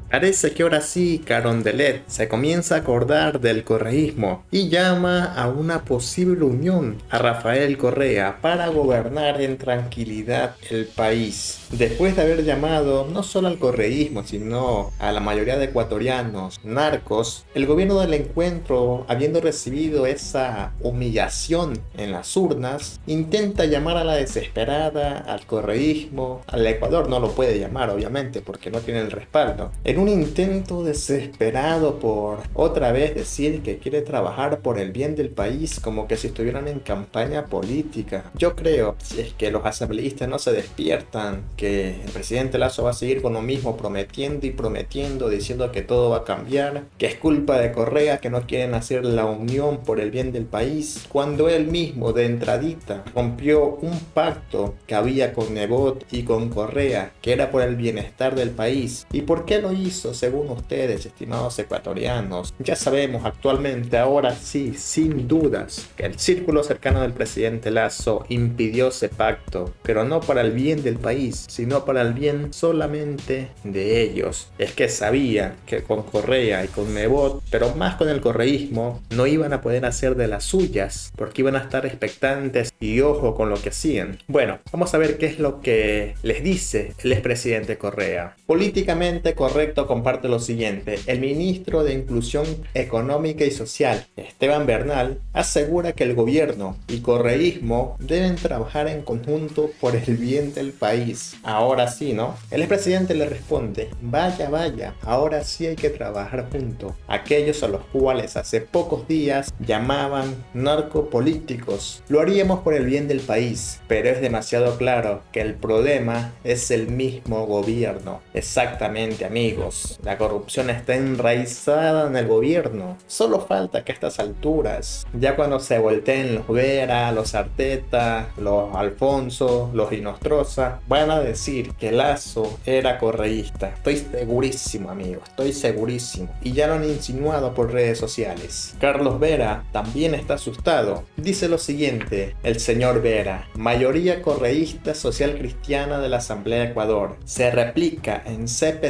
Parece que ahora sí Carondelet se comienza a acordar del correísmo y llama a una posible unión a Rafael Correa para gobernar en tranquilidad el país. Después de haber llamado no solo al correísmo, sino a la mayoría de ecuatorianos narcos, el gobierno del encuentro, habiendo recibido esa humillación en las urnas, intenta llamar a la desesperada al correísmo. Al Ecuador no lo puede llamar, obviamente, porque no tiene el respaldo. En un intento desesperado por otra vez decir que quiere trabajar por el bien del país, como que si estuvieran en campaña política. Yo creo, si es que los asambleístas no se despiertan, que el presidente Lasso va a seguir con lo mismo, prometiendo y prometiendo, diciendo que todo va a cambiar, que es culpa de Correa, que no quieren hacer la unión por el bien del país, cuando él mismo de entradita rompió un pacto que había con Nebot y con Correa, que era por el bienestar del país. ¿Y por qué lo hizo? Según ustedes, estimados ecuatorianos? Ya sabemos actualmente, ahora sí, sin dudas, que el círculo cercano del presidente Lasso impidió ese pacto, pero no para el bien del país, sino para el bien solamente de ellos. Es que sabía que con Correa y con Nebot, pero más con el correísmo, no iban a poder hacer de las suyas, porque iban a estar expectantes y ojo con lo que hacían. Bueno, vamos a ver qué es lo que les dice el expresidente Correa. Políticamente correcto comparte lo siguiente: el ministro de Inclusión Económica y Social, Esteban Bernal, asegura que el gobierno y correísmo deben trabajar en conjunto por el bien del país. Ahora sí, ¿no? El expresidente le responde: vaya, vaya, ahora sí hay que trabajar juntos. Aquellos a los cuales hace pocos días llamaban narcopolíticos. Lo haríamos por el bien del país, pero es demasiado claro que el problema es el mismo gobierno. Exactamente, amigos. La corrupción está enraizada en el gobierno. Solo falta que a estas alturas, ya cuando se volteen los Vera, los Arteta, los Alfonso, los Inostroza, van a decir que Lasso era correísta. Estoy segurísimo, amigos, estoy segurísimo. Y ya lo han insinuado por redes sociales. Carlos Vera también está asustado. Dice lo siguiente, el señor Vera: mayoría correísta social cristiana de la Asamblea de Ecuador. Se replica en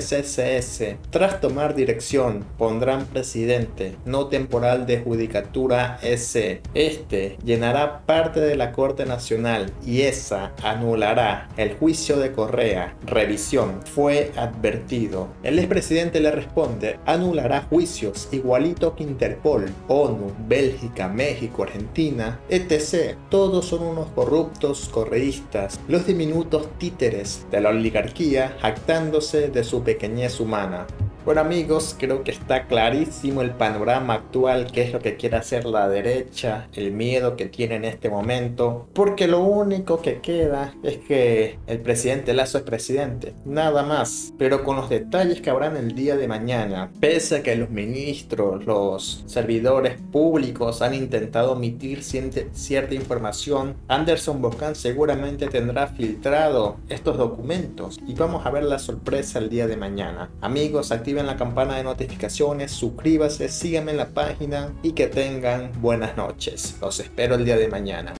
CPCCS. Tras tomar dirección, pondrán presidente no temporal de Judicatura S. Este llenará parte de la Corte Nacional y esa anulará el juicio de Correa. Revisión. Fue advertido. El expresidente le responde: anulará juicios igualito que Interpol, ONU, Bélgica, México, Argentina, etc. Todos son unos corruptos correístas, los diminutos títeres de la oligarquía, jactándose de su pequeñez humana. Bueno, amigos, creo que está clarísimo el panorama actual, qué es lo que quiere hacer la derecha, el miedo que tiene en este momento, porque lo único que queda es que el presidente Lasso es presidente, nada más, pero con los detalles que habrán el día de mañana. Pese a que los ministros, los servidores públicos han intentado omitir cierta información, Anderson Boscan seguramente tendrá filtrado estos documentos y vamos a ver la sorpresa el día de mañana. Amigos, activen la campana de notificaciones, suscríbase, síganme en la página y que tengan buenas noches. Los espero el día de mañana.